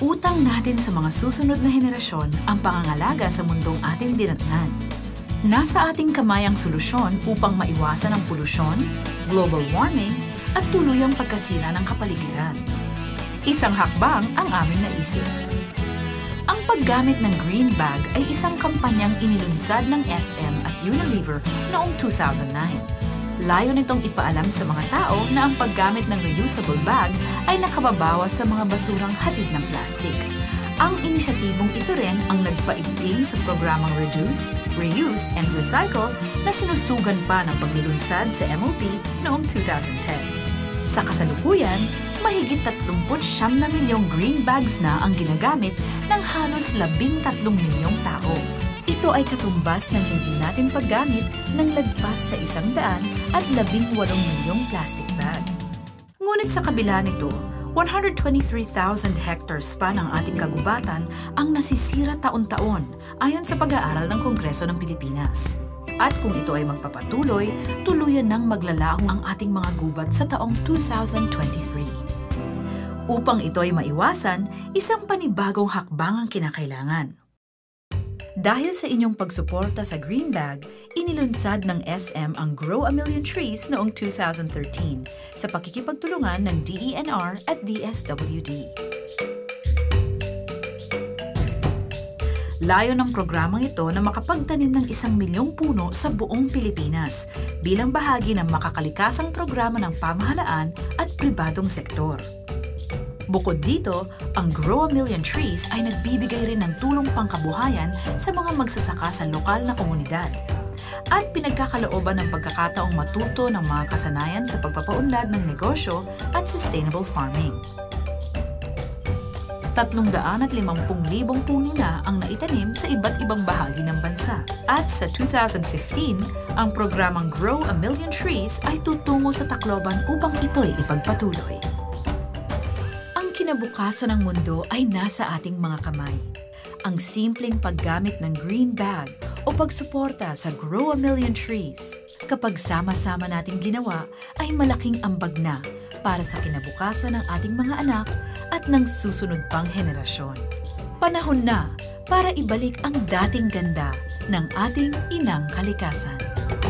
Utang natin sa mga susunod na henerasyon ang pangangalaga sa mundong ating dinatnan. Nasa ating kamay ang solusyon upang maiwasan ang polusyon, global warming, at tuluyang pagkasira ng kapaligiran. Isang hakbang ang aming naisip. Ang paggamit ng green bag ay isang kampanyang inilunsad ng SM at Unilever noong 2009. Layo nitong ipaalam sa mga tao na ang paggamit ng reusable bag ay nakababawas sa mga basurang hatid ng plastic. Ang inisyatibong ito rin ang nagpaigting sa programang Reduce, Reuse, and Recycle na sinusugan pa ng paglulunsad sa MOP noong 2010. Sa kasalukuyan, mahigit 39 na milyong green bags na ang ginagamit ng halos 13 milyong tao. Ito ay katumbas ng hindi natin paggamit ng lagpas sa 100 at 18 milyong plastic bag. Ngunit sa kabila nito, 123,000 hectares pa ng ating kagubatan ang nasisira taon-taon ayon sa pag-aaral ng Kongreso ng Pilipinas. At kung ito ay magpapatuloy, tuluyan nang maglalaho ang ating mga gubat sa taong 2023. Upang ito ay maiwasan, isang panibagong hakbang ang kinakailangan. Dahil sa inyong pagsuporta sa Green Bag, inilunsad ng SM ang Grow a Million Trees noong 2013 sa pakikipagtulungan ng DENR at DSWD. Layo ng programang ito na makapagtanim ng 1 milyong puno sa buong Pilipinas bilang bahagi ng makakalikasang programa ng pamahalaan at pribadong sektor. Bukod dito, ang Grow a Million Trees ay nagbibigay rin ng tulong pangkabuhayan sa mga magsasaka sa lokal na komunidad at pinagkakalooban ng pagkakataong matuto ng mga kasanayan sa pagpapaunlad ng negosyo at sustainable farming. 350,000 puno na ang naitanim sa iba't ibang bahagi ng bansa. At sa 2015, ang programang Grow a Million Trees ay tutungo sa Tacloban upang ito'y ipagpatuloy. Ang kinabukasan ng mundo ay nasa ating mga kamay. Ang simpleng paggamit ng green bag o pagsuporta sa Grow a Million Trees, kapag sama-sama nating ginawa, ay malaking ambag na para sa kinabukasan ng ating mga anak at ng susunod pang henerasyon. Panahon na para ibalik ang dating ganda ng ating inang kalikasan.